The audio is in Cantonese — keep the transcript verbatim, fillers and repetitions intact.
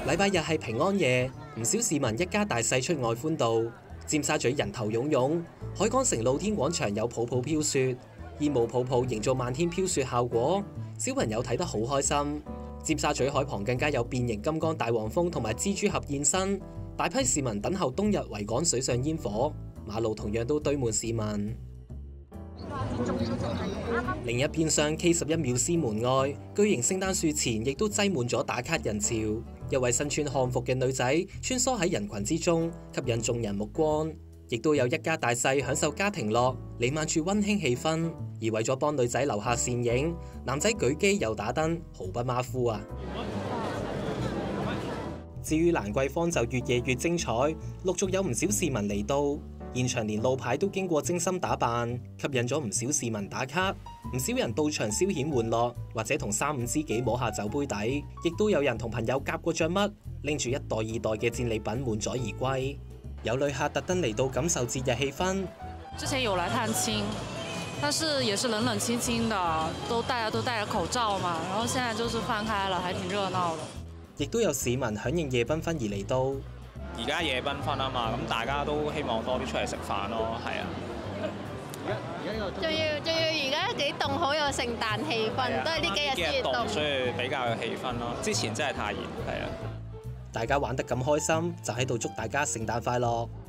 禮拜日係平安夜，唔少市民一家大細出外歡度。尖沙咀人頭湧湧，海港城露天廣場有泡泡飄雪，煙霧泡泡營造漫天飄雪效果，小朋友睇得好開心。尖沙咀海旁更加有變形金剛大黃蜂同埋蜘蛛俠現身，大批市民等候冬日維港水上煙火，馬路同樣都堆滿市民。另一邊廂 K 十一廟司門外，巨型聖誕樹前亦都擠滿咗打卡人潮。一位身穿漢服嘅女仔穿梭喺人群之中，吸引眾人目光。亦都有一家大細享受家庭樂，瀰漫住溫馨氣氛。而為咗幫女仔留下倩影，男仔舉機又打燈，毫不馬虎啊！至於蘭桂坊就越夜越精彩，陸續有唔少市民嚟到。現場連路牌都經過精心打扮，吸引咗唔少市民打卡。唔少人到場消遣玩樂，或者同三五知己摸下酒杯底，亦都有人同朋友夾過著乜，拎住一袋二袋嘅戰利品滿載而歸。有旅客特登嚟到感受節日氣氛。 之前有來探親，但是也是冷冷清清的，都大家都戴着口罩嘛，然後現在就是放開了，還挺熱鬧的。 亦都有市民響應夜繽紛而嚟到。 而家夜繽紛啊嘛，咁大家都希望多啲出嚟食飯咯，係啊。 仲要仲要而家幾凍，好有聖誕氣氛，都係呢幾日先凍， 所以比較有氣氛咯。之前真係太熱，係啊。 大家玩得咁開心，就喺度祝大家聖誕快樂。